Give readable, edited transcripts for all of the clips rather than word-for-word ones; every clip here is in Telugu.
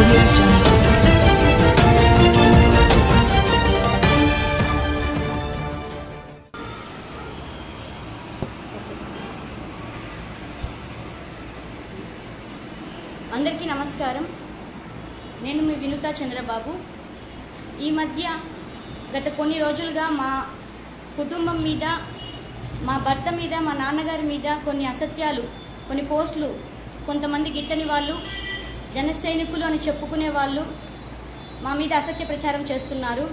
Audio Jungle. అందరికీ నమస్కారం. నేను మీ వినుతా చంద్రబాబు. ఈ మధ్య గత కొన్ని రోజులుగా మా కుటుంబం మీద, మా భర్త మీద, మా నాన్నగారి మీద కొన్ని అసత్యాలు, కొన్ని పోస్టులు, కొంతమంది గిట్టని వాళ్ళు, జన సైనికులు అని చెప్పుకునే వాళ్ళు మా మీద అసత్య ప్రచారం చేస్తున్నారు.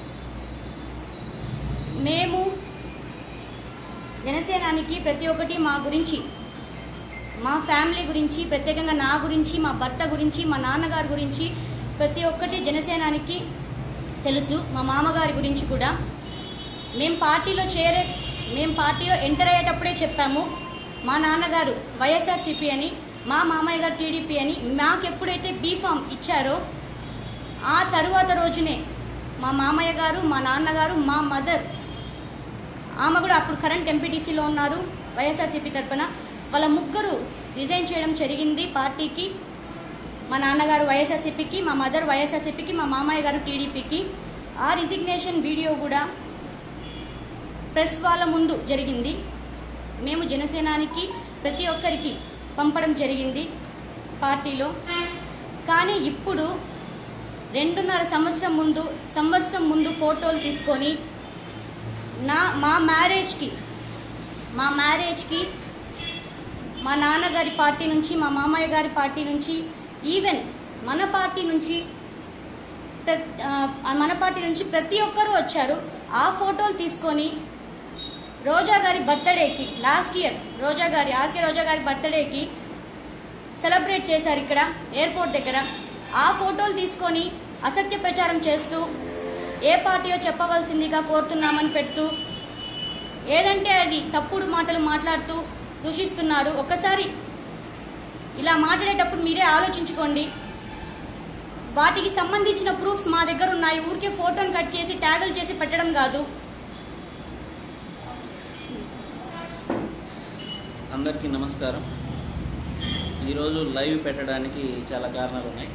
మేము జనసేనానికి ప్రతి ఒక్కటి మా గురించి, మా ఫ్యామిలీ గురించి, ప్రత్యేకంగా నా గురించి, మా భర్త గురించి, మా నాన్నగారి గురించి ప్రతి ఒక్కటి జనసేనానికి తెలుసు. మా మామగారి గురించి కూడా. మేము పార్టీలో ఎంటర్ అయ్యేటప్పుడే చెప్పాము, మా నాన్నగారు వైఎస్ఆర్సీపీ అని, మా మామయ్య గారు టీడీపీ అని. మాకు ఎప్పుడైతే బీఫామ్ ఇచ్చారో ఆ తరువాత రోజునే మా మామయ్య గారు, మా నాన్నగారు, మా మదర్, ఆమె కూడా అప్పుడు కరెంట్ ఎంపీటీసీలో ఉన్నారు వైఎస్ఆర్సీపీ తరఫున, వాళ్ళ ముగ్గురు రిజైన్ చేయడం జరిగింది పార్టీకి. మా నాన్నగారు వైఎస్ఆర్సీపీకి, మా మదర్ వైఎస్ఆర్సీపీకి, మా మామయ్య గారు టీడీపీకి. ఆ రిజిగ్నేషన్ వీడియో కూడా ప్రెస్ వాళ్ళ ముందు జరిగింది. మేము జనసేనానికి ప్రతి ఒక్కరికి పంపడం జరిగింది పార్టీలో. కానీ ఇప్పుడు 2.5 సంవత్సరం ముందు ఫోటోలు తీసుకొని మా మ్యారేజ్కి మా నాన్నగారి పార్టీ నుంచి, మా మామయ్య గారి పార్టీ నుంచి, ఈవెన్ మన పార్టీ నుంచి ప్రతి ఒక్కరూ వచ్చారు. ఆ ఫోటోలు తీసుకొని రోజా గారి బర్త్డేకి, లాస్ట్ ఇయర్ ఆర్కే రోజా గారి బర్త్డేకి సెలబ్రేట్ చేశారు ఇక్కడ ఎయిర్పోర్ట్ దగ్గర. ఆ ఫోటోలు తీసుకొని అసత్య ప్రచారం చేస్తూ, ఏ పార్టీయో చెప్పవలసిందిగా కోరుతున్నామని పెడుతూ, ఏదంటే అది తప్పుడు మాటలు మాట్లాడుతూ దూషిస్తున్నారు. ఒక్కసారి ఇలా మాట్లాడేటప్పుడు మీరే ఆలోచించుకోండి. వాటికి సంబంధించిన ప్రూఫ్స్ మా దగ్గర ఉన్నాయి. ఊరికే ఫోటోని కట్ చేసి ట్యాగులు చేసి పెట్టడం కాదు. అందరికీ నమస్కారం. ఈరోజు లైవ్ పెట్టడానికి చాలా కారణాలు ఉన్నాయి.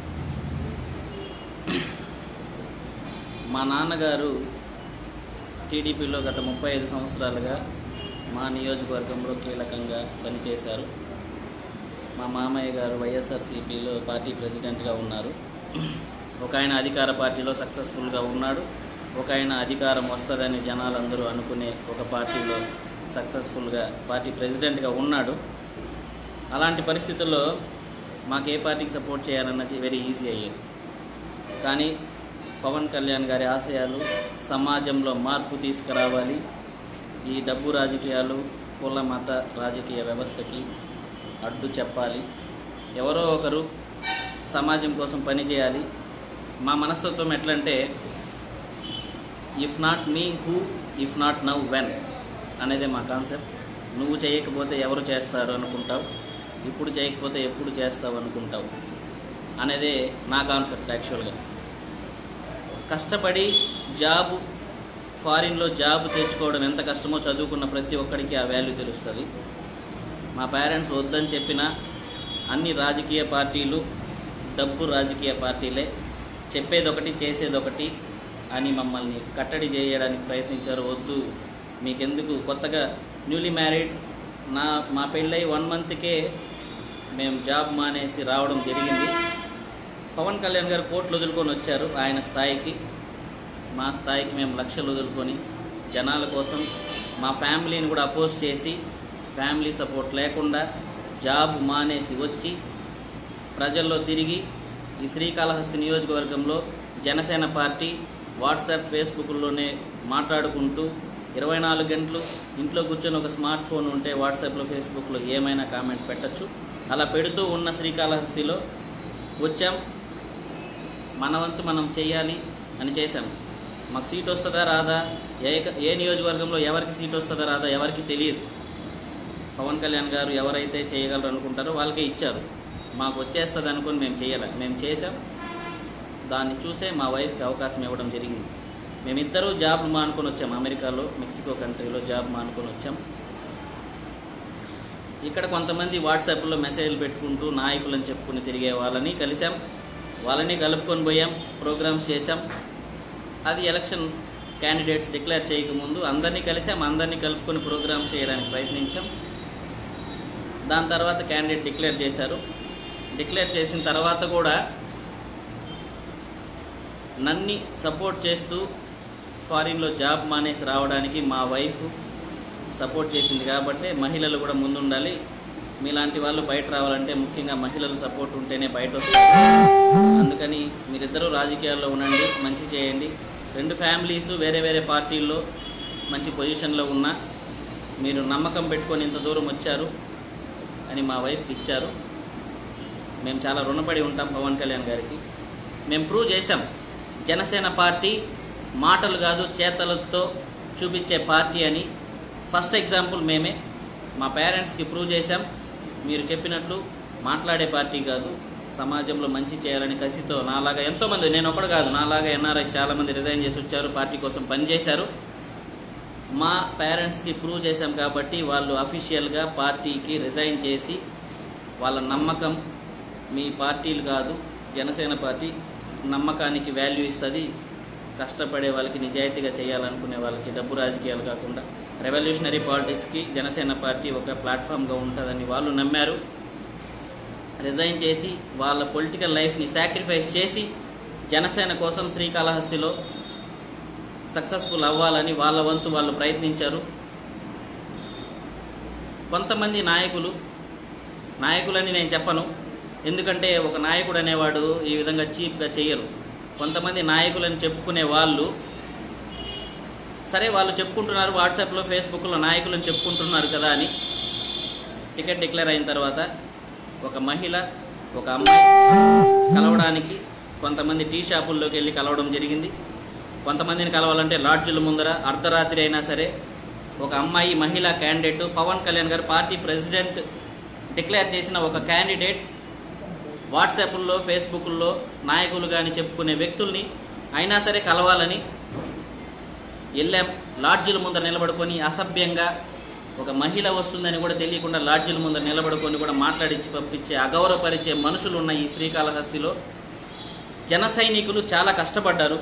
మా నాన్నగారు టీడీపీలో గత 35 సంవత్సరాలుగా మా నియోజకవర్గంలో కీలకంగా పనిచేశారు. మా మామయ్య గారు వైఎస్ఆర్సీపీలో పార్టీ ప్రెసిడెంట్గా ఉన్నారు. ఒక ఆయన అధికార పార్టీలో సక్సెస్ఫుల్గా ఉన్నాడు. ఒక ఆయన అధికారం వస్తుందని జనాలందరూ అనుకునే ఒక పార్టీలో సక్సెస్ఫుల్గా పార్టీ ప్రెసిడెంట్గా ఉన్నాడు. అలాంటి పరిస్థితుల్లో మాకు ఏ పార్టీకి సపోర్ట్ చేయాలన్నది వెరీ ఈజీ అయ్యేది. కానీ పవన్ కళ్యాణ్ గారి ఆశయాలు సమాజంలో మార్పు తీసుకురావాలి, ఈ డబ్బు రాజకీయాలు, కుల మత రాజకీయ వ్యవస్థకి అడ్డు చెప్పాలి, ఎవరో ఒకరు సమాజం కోసం పనిచేయాలి. మా మనస్తత్వం ఎట్లంటే, if not me who, if not now when అనేదే మా కాన్సెప్ట్. నువ్వు చేయకపోతే ఎవరు చేస్తారు అనుకుంటావు, ఇప్పుడు చేయకపోతే ఎప్పుడు చేస్తావు అనుకుంటావు అనేదే నా కాన్సెప్ట్. యాక్చువల్గా కష్టపడి ఫారిన్లో జాబ్ తెచ్చుకోవడం ఎంత కష్టమో చదువుకున్న ప్రతి ఒక్కడికి ఆ వాల్యూ తెలుస్తుంది. మా పేరెంట్స్ వద్దని చెప్పినా అన్ని రాజకీయ పార్టీలు డబ్బు రాజకీయ పార్టీలే, చెప్పేదొకటి చేసేదొకటి అని మమ్మల్ని కట్టడి చేయడానికి ప్రయత్నించారు. వద్దు, మీకెందుకు, కొత్తగా న్యూలీ మ్యారీడ్, మా పెళ్ళై 1 మంత్కే మేము జాబ్ మానేసి రావడం జరిగింది. పవన్ కళ్యాణ్ గారు కోట్లు వదులుకొని వచ్చారు ఆయన స్థాయికి. మా స్థాయికి మేము లక్షలు వదులుకొని జనాల కోసం మా ఫ్యామిలీని కూడా అపోజ్ చేసి, ఫ్యామిలీ సపోర్ట్ లేకుండా జాబ్ మానేసి వచ్చి ప్రజల్లో తిరిగి ఈ శ్రీకాళహస్తి నియోజకవర్గంలో జనసేన పార్టీ వాట్సాప్, ఫేస్బుక్లోనే మాట్లాడుకుంటూ 24 గంటలు ఇంట్లో కూర్చొని ఒక స్మార్ట్ ఫోన్ ఉంటే వాట్సాప్లో, ఫేస్బుక్లో ఏమైనా కామెంట్ పెట్టచ్చు. అలా పెడుతూ ఉన్న శ్రీకాళహస్తిలో వచ్చాం. మన వంతు మనం చేయాలి అని చేశాం. మాకు సీట్ వస్తుందా రాదా, ఏ నియోజకవర్గంలో ఎవరికి సీట్ వస్తుందా రాదా ఎవరికి తెలియదు. పవన్ కళ్యాణ్ గారు ఎవరైతే చేయగలరు అనుకుంటారో వాళ్ళకే ఇచ్చారు. మాకు వచ్చేస్తుంది అనుకుని మేము చేసాం. దాన్ని చూసే మా వైఫ్కి అవకాశం ఇవ్వడం జరిగింది. మేమిద్దరూ జాబ్ మానుకొని వచ్చాం. అమెరికాలో, మెక్సికో కంట్రీలో జాబ్ మానుకొని వచ్చాం. ఇక్కడ కొంతమంది వాట్సాప్లో మెసేజ్లు పెట్టుకుంటూ నాయకులని చెప్పుకుని తిరిగే వాళ్ళని కలిసాం. వాళ్ళని కలుపుకొని పోయాం, ప్రోగ్రామ్స్ చేసాం. అది ఎలక్షన్ క్యాండిడేట్స్ డిక్లేర్ చేయకముందు అందరినీ కలిసాం, అందరినీ కలుపుకొని ప్రోగ్రామ్స్ చేయడానికి ప్రయత్నించాం. దాని తర్వాత క్యాండిడేట్ డిక్లేర్ చేశారు. డిక్లేర్ చేసిన తర్వాత కూడా నన్ను సపోర్ట్ చేస్తూ ఫారిన్లో జాబ్ మానేసి రావడానికి మా వైఫ్ సపోర్ట్ చేసింది. కాబట్టి మహిళలు కూడా ముందుండాలి, మీలాంటి వాళ్ళు బయట రావాలంటే ముఖ్యంగా మహిళలు సపోర్ట్ ఉంటేనే బయట వస్తారు. అందుకని మీరిద్దరూ రాజకీయాల్లో ఉండండి, మంచి చేయండి. 2 ఫ్యామిలీస్ వేరే వేరే పార్టీల్లో మంచి పొజిషన్లో ఉన్నా మీరు నమ్మకం పెట్టుకొని ఇంత దూరం వచ్చారు అని మా వైఫ్కి ఇచ్చారు. మేము చాలా రుణపడి ఉంటాం పవన్ కళ్యాణ్ గారికి. మేము ప్రూవ్ చేశాం, జనసేన పార్టీ మాటలు కాదు చేతలతో చూపించే పార్టీ అని. ఫస్ట్ ఎగ్జాంపుల్ మేమే. మా పేరెంట్స్కి ప్రూవ్ చేశాం, మీరు చెప్పినట్లు మాట్లాడే పార్టీ కాదు, సమాజంలో మంచి చేయాలని కసితో నాలాగా ఎంతోమంది, నేను ఒకడు కాదు, నాలాగా ఎన్ఆర్ఐస్ చాలామంది రిజైన్ చేసి వచ్చారు, పార్టీ కోసం పనిచేశారు. మా పేరెంట్స్కి ప్రూవ్ చేశాం కాబట్టి వాళ్ళు అఫీషియల్గా పార్టీకి రిజైన్ చేసి వాళ్ళ నమ్మకం, మీ పార్టీలు కాదు జనసేన పార్టీ నమ్మకానికి వాల్యూ ఇస్తుంది, కష్టపడే వాళ్ళకి నిజాయితీగా చేయాలనుకునే వాళ్ళకి, డబ్బు రాజకీయాలు కాకుండా రెవల్యూషనరీ పాలిటిక్స్కి జనసేన పార్టీ ఒక ప్లాట్ఫామ్గా ఉంటుందని వాళ్ళు నమ్మారు. రిజైన్ చేసి వాళ్ళ పొలిటికల్ లైఫ్ని సాక్రిఫైస్ చేసి జనసేన కోసం శ్రీకాళహస్తిలో సక్సెస్ఫుల్ అవ్వాలని వాళ్ళ వంతు వాళ్ళు ప్రయత్నించారు. కొంతమంది నాయకులని నేను చెప్పను, ఎందుకంటే ఒక నాయకుడు అనేవాడు ఈ విధంగా చీప్గా చెయ్యరు. కొంతమంది నాయకులని చెప్పుకునే వాళ్ళు, సరే వాళ్ళు చెప్పుకుంటున్నారు వాట్సాప్లో ఫేస్బుక్లో నాయకులను చెప్పుకుంటున్నారు కదా అని, టికెట్ డిక్లేర్ అయిన తర్వాత ఒక మహిళ ఒక అమ్మాయి కలవడానికి కొంతమంది టీ షాపుల్లోకి వెళ్ళి కలవడం జరిగింది. కొంతమందిని కలవాలంటే లాడ్జుల ముందర అర్ధరాత్రి అయినా సరే ఒక అమ్మాయి మహిళా క్యాండిడేట్, పవన్ కళ్యాణ్ గారు పార్టీ ప్రెసిడెంట్ డిక్లేర్ చేసిన ఒక క్యాండిడేట్ వాట్సాప్ల్లో ఫేస్బుక్ల్లో నాయకులు కానీ చెప్పుకునే వ్యక్తుల్ని అయినా సరే కలవాలని వెళ్ళాం. లాడ్జీల ముందర నిలబడుకొని అసభ్యంగా ఒక మహిళ వస్తుందని కూడా తెలియకుండా లాడ్జీల ముందర నిలబడుకొని కూడా మాట్లాడించి పంపించే అగౌరవపరిచే మనుషులు ఉన్న ఈ శ్రీకాళహస్తిలో జన సైనికులు చాలా కష్టపడ్డారు.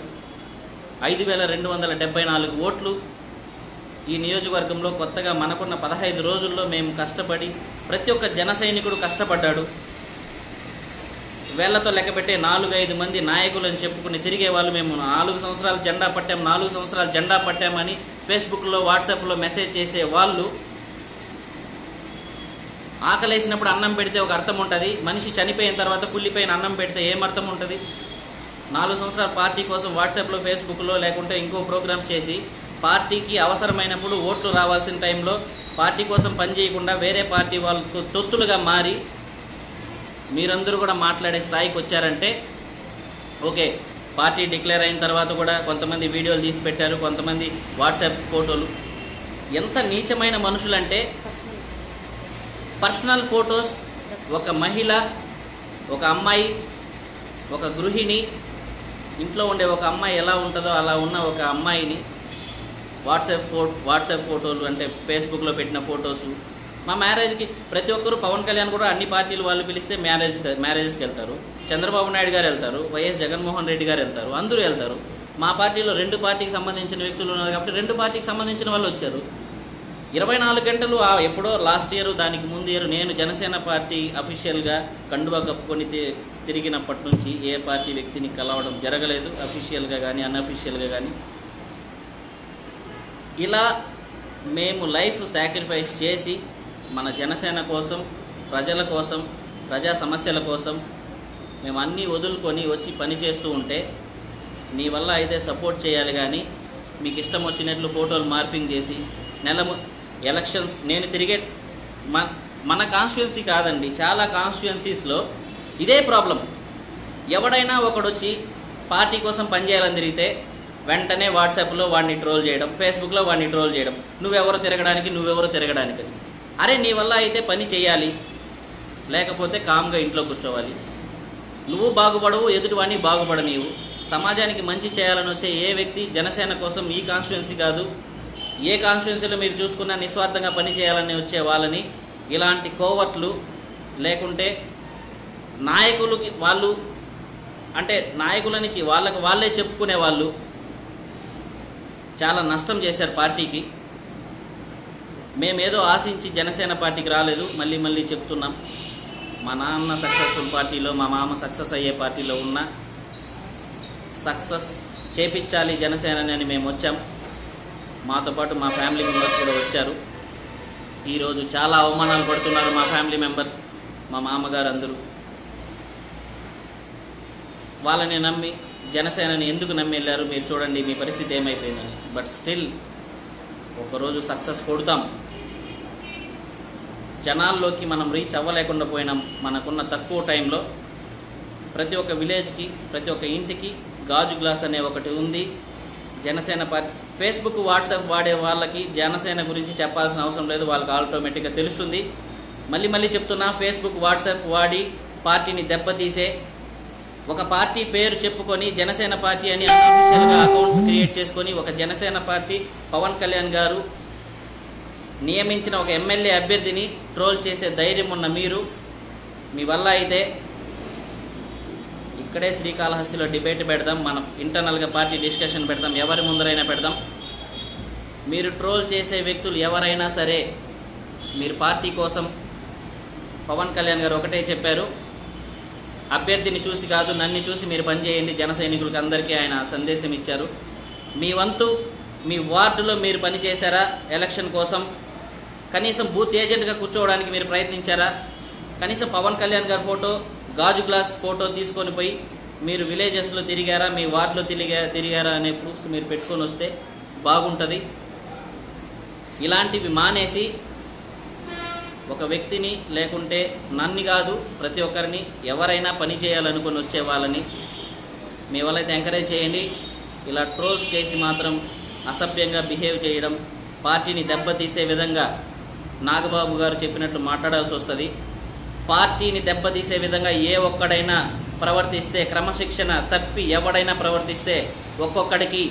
5274 ఓట్లు ఈ నియోజకవర్గంలో కొత్తగా మనకున్న 15 రోజుల్లో మేము కష్టపడి ప్రతి ఒక్క జన సైనికుడు కష్టపడ్డాడు. వేళ్లతో లెక్కపెట్టే 4-5 మంది నాయకులను చెప్పుకుని తిరిగే వాళ్ళు మేము 4 సంవత్సరాలు జెండా పట్టాం, 4 సంవత్సరాలు జెండా పట్టామని ఫేస్బుక్లో వాట్సాప్లో మెసేజ్ చేసే వాళ్ళు, ఆకలేసినప్పుడు అన్నం పెడితే ఒక అర్థం ఉంటుంది, మనిషి చనిపోయిన తర్వాత కుళ్ళిపోయిన అన్నం పెడితే ఏమర్థం ఉంటుంది? 4 సంవత్సరాల పార్టీ కోసం వాట్సాప్లో ఫేస్బుక్లో లేకుంటే ఇంకో ప్రోగ్రామ్స్ చేసి పార్టీకి అవసరమైనప్పుడు ఓట్లు రావాల్సిన టైంలో పార్టీ కోసం పనిచేయకుండా వేరే పార్టీ వాళ్ళకు తొత్తులుగా మారి మీరందరూ కూడా మాట్లాడే స్థాయికి వచ్చారంటే ఓకే. పార్టీ డిక్లేర్ అయిన తర్వాత కూడా కొంతమంది వీడియోలు తీసి పెట్టారు, కొంతమంది వాట్సాప్ ఫోటోలు. ఎంత నీచమైన మనుషులంటే పర్సనల్ ఫొటోస్, ఒక మహిళ, ఒక అమ్మాయి, ఒక గృహిణి, ఇంట్లో ఉండే ఒక అమ్మాయి ఎలా ఉంటుందో అలా ఉన్న ఒక అమ్మాయిని వాట్సాప్ ఫోటోలు అంటే ఫేస్బుక్లో పెట్టిన ఫొటోసు. మా మ్యారేజ్కి ప్రతి ఒక్కరు, పవన్ కళ్యాణ్ కూడా అన్ని పార్టీలు వాళ్ళు పిలిస్తే మ్యారేజ్కి వెళ్తారు, చంద్రబాబు నాయుడు గారు వెళ్తారు, వైఎస్ జగన్మోహన్ రెడ్డి గారు వెళ్తారు, అందరూ వెళ్తారు. మా పార్టీలో 2 పార్టీకి సంబంధించిన వ్యక్తులు ఉన్నారు కాబట్టి 2 పార్టీకి సంబంధించిన వాళ్ళు వచ్చారు. 24 గంటలు ఎప్పుడో లాస్ట్ ఇయర్, దానికి ముందు ఇయర్ నేను జనసేన పార్టీ అఫీషియల్గా కండువా కప్పుకొని తిరిగినప్పటి నుంచి ఏ పార్టీ వ్యక్తిని కలవడం జరగలేదు, అఫీషియల్గా కానీ అన్అఫీషియల్గా కానీ. ఇలా మేము లైఫ్ సాక్రిఫైస్ చేసి మన జనసేన కోసం, ప్రజల కోసం, ప్రజా సమస్యల కోసం మేము అన్నీ వదులుకొని వచ్చి పని చేస్తూ ఉంటే నీ వల్ల అయితే సపోర్ట్ చేయాలి. కానీ మీకు ఇష్టం వచ్చినట్లు ఫోటోలు మార్ఫింగ్ చేసి ఎలక్షన్స్ నేను తిరిగే మన కాన్స్టిట్యుయెన్సీ కాదండి, చాలా కాన్స్టిట్యుయెన్సీస్లో ఇదే ప్రాబ్లం. ఎవడైనా ఒకడొచ్చి పార్టీ కోసం పనిచేయాలని తిరిగితే వెంటనే వాట్సాప్లో వాడిని ట్రోల్ చేయడం, ఫేస్బుక్లో వాడిని ట్రోల్ చేయడం, నువ్వెవరు తిరగడానికి. అరే నీ వల్ల అయితే పని చేయాలి, లేకపోతే కామ్గా ఇంట్లో కూర్చోవాలి. నువ్వు బాగుపడవు, ఎదుటివాడిని బాగుపడనీవు. సమాజానికి మంచి చేయాలని వచ్చే ఏ వ్యక్తి జనసేన కోసం ఈ కాన్స్టిట్యుయెన్సీ కాదు, ఏ కాన్స్టిట్యుయెన్సీలో మీరు చూసుకున్నా నిస్వార్థంగా పని చేయాలని వచ్చే వాళ్ళని ఇలాంటి కోవట్లు లేకుంటే నాయకులకి వాళ్ళు అంటే నాయకుల నుంచి వాళ్ళే చెప్పుకునే వాళ్ళు చాలా నష్టం చేశారు పార్టీకి. మేమేదో ఆశించి జనసేన పార్టీకి రాలేదు. మళ్ళీ చెప్తున్నాం, మా నాన్న సక్సెస్ఫుల్ పార్టీలో, మా మామ సక్సెస్ అయ్యే పార్టీలో ఉన్న సక్సెస్ చేపించాలి జనసేనని అని మేము వచ్చాం. మాతో పాటు మా ఫ్యామిలీ మెంబర్స్ కూడా వచ్చారు. ఈరోజు చాలా అవమానాలు పడుతున్నారు మా ఫ్యామిలీ మెంబర్స్, మా మామగారు అందరూ. వాళ్ళని నమ్మి జనసేనని ఎందుకు నమ్మి వెళ్ళారు మీరు చూడండి మీ పరిస్థితి ఏమైపోయిందని. బట్ స్టిల్ ఒకరోజు సక్సెస్ కొడతాం. జనాల్లోకి మనం రీచ్ అవ్వలేకుండా పోయినాం. మనకున్న తక్కువ టైంలో ప్రతి ఒక్క విలేజ్కి, ప్రతి ఒక్క ఇంటికి గాజు గ్లాస్ అనే ఒకటి ఉంది. జనసేన పార్టీ ఫేస్బుక్, వాట్సాప్ వాడే వాళ్ళకి జనసేన గురించి చెప్పాల్సిన అవసరం లేదు, వాళ్ళకి ఆటోమేటిక్గా తెలుస్తుంది. మళ్ళీ చెప్తున్నా, ఫేస్బుక్, వాట్సాప్ వాడి పార్టీని దెబ్బతీసే ఒక పార్టీ పేరు చెప్పుకొని జనసేన పార్టీ అని అన్అఫీషియల్గా అకౌంట్స్ క్రియేట్ చేసుకొని ఒక జనసేన పార్టీ పవన్ కళ్యాణ్ గారు నియమించిన ఒక ఎమ్మెల్యే అభ్యర్థిని ట్రోల్ చేసే ధైర్యం ఉన్న మీరు, మీ వల్ల అయితే ఇక్కడే శ్రీకాళహస్తిలో డిబేట్ పెడదాం, మనం ఇంటర్నల్గా పార్టీ డిస్కషన్ పెడదాం, ఎవరి ముందరైనా పెడదాం. మీరు ట్రోల్ చేసే వ్యక్తులు ఎవరైనా సరే, మీరు పార్టీ కోసం పవన్ కళ్యాణ్ గారు ఒకటే చెప్పారు, అభ్యర్థిని చూసి కాదు నన్ను చూసి మీరు పనిచేయండి జన సైనికులకి అందరికీ ఆయన సందేశం ఇచ్చారు. మీ వంతు మీ వార్డులో మీరు పనిచేశారా? ఎలక్షన్ కోసం కనీసం బూత్ ఏజెంట్గా కూర్చోవడానికి మీరు ప్రయత్నించారా? కనీసం పవన్ కళ్యాణ్ గారి ఫోటో, గాజు గ్లాస్ ఫోటో తీసుకొని పోయి మీరు విలేజెస్లో తిరిగారా, మీ వార్డులో తిరిగారా అనే ప్రూఫ్స్ మీరు పెట్టుకొని వస్తే బాగుంటుంది. ఇలాంటివి మానేసి ఒక వ్యక్తిని, లేకుంటే నన్ను కాదు ప్రతి ఒక్కరిని, ఎవరైనా పని చేయాలనుకుని వచ్చే వాళ్ళని మీ వాళ్ళైతే ఎంకరేజ్ చేయండి. ఇలా ట్రోల్స్ చేసి మాత్రం అసభ్యంగా బిహేవ్ చేయడం, పార్టీని దెబ్బతీసే విధంగా నాగబాబు గారు చెప్పినట్లు మాట్లాడాల్సి వస్తుంది. పార్టీని దెబ్బతీసే విధంగా ఏ ఒక్కడైనా ప్రవర్తిస్తే, క్రమశిక్షణ తప్పి ఎవడైనా ప్రవర్తిస్తే ఒక్కొక్కడికి,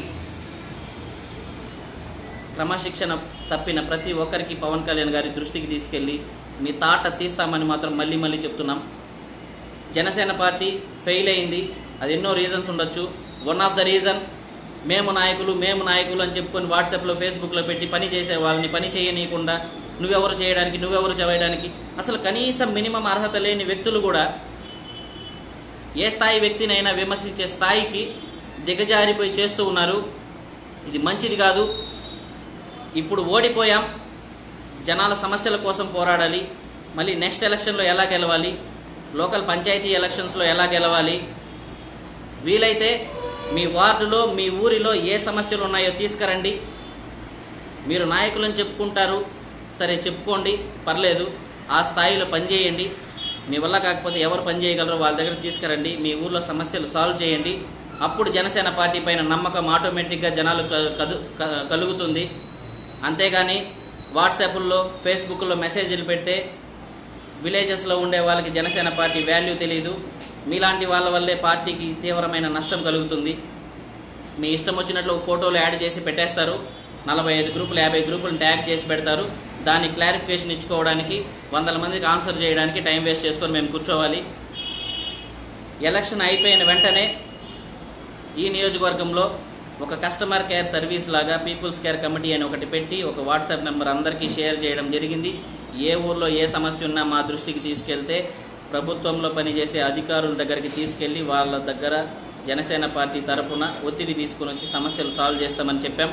క్రమశిక్షణ తప్పిన ప్రతి ఒక్కరికి పవన్ కళ్యాణ్ గారి దృష్టికి తీసుకెళ్ళి మీ తాట తీస్తామని మాత్రం మళ్ళీ చెప్తున్నాం. జనసేన పార్టీ ఫెయిల్ అయింది. అది ఎన్నో రీజన్స్ ఉండొచ్చు. వన్ ఆఫ్ ద రీజన్ మేము నాయకులు అని చెప్పుకొని వాట్సాప్లో, ఫేస్బుక్లో పెట్టి పని చేసే వాళ్ళని పని చేయనీయకుండా నువ్వెవరు చేయడానికి అసలు కనీసం మినిమం అర్హత లేని వ్యక్తులు కూడా ఏ స్థాయి వ్యక్తినైనా విమర్శించే స్థాయికి దిగజారిపోయి చేస్తూ ఉన్నారు. ఇది మంచిది కాదు. ఇప్పుడు ఓడిపోయాం, జనాల సమస్యల కోసం పోరాడాలి. మళ్ళీ నెక్స్ట్ ఎలక్షన్లో ఎలా గెలవాలి, లోకల్ పంచాయతీ ఎలక్షన్స్లో ఎలా గెలవాలి, వీలైతే మీ వార్డులో, మీ ఊరిలో ఏ సమస్యలు ఉన్నాయో తీసుకురండి. మీరు నాయకులను చెప్పుకుంటారు, సరే చెప్పుకోండి, పర్లేదు. ఆ స్థాయిలో పనిచేయండి. మీ వల్ల కాకపోతే ఎవరు పని చేయగలరో వాళ్ళ దగ్గర తీసుకురండి. మీ ఊర్లో సమస్యలు సాల్వ్ చేయండి. అప్పుడు జనసేన పార్టీ పైన నమ్మకం ఆటోమేటిక్గా జనాలు కలుగుతుంది. అంతేగాని వాట్సాప్లో, ఫేస్బుక్లో మెసేజ్లు పెడితే విలేజెస్లో ఉండే వాళ్ళకి జనసేన పార్టీ వాల్యూ తెలియదు. మీలాంటి వాళ్ళ వల్లే పార్టీకి తీవ్రమైన నష్టం కలుగుతుంది. మీ ఇష్టం వచ్చినట్లు ఫోటోలు యాడ్ చేసి పెట్టేస్తారు. 45 గ్రూపులు, 50 గ్రూపులను ట్యాగ్ చేసి పెడతారు. దానికి క్లారిఫికేషన్ ఇచ్చుకోవడానికి, 100 మందికి ఆన్సర్ చేయడానికి టైం వేస్ట్ చేసుకొని మేము కూర్చోవాలి. ఎలక్షన్ అయిపోయిన వెంటనే ఈ నియోజకవర్గంలో ఒక కస్టమర్ కేర్ సర్వీస్ లాగా పీపుల్స్ కేర్ కమిటీ అని ఒకటి పెట్టి ఒక వాట్సాప్ నెంబర్ అందరికీ షేర్ చేయడం జరిగింది. ఏ ఊర్లో ఏ సమస్య ఉన్నా మా దృష్టికి తీసుకెళ్తే ప్రభుత్వంలో పనిచేసే అధికారుల దగ్గరికి తీసుకెళ్ళి వాళ్ళ దగ్గర జనసేన పార్టీ తరఫున ఒత్తిడి తీసుకుని వచ్చి సమస్యలు సాల్వ్ చేస్తామని చెప్పాం.